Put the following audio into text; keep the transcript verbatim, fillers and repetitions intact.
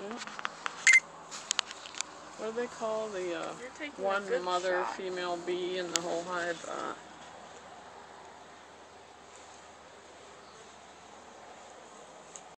What do they call the uh, one mother shot. female bee in the whole hive? Uh,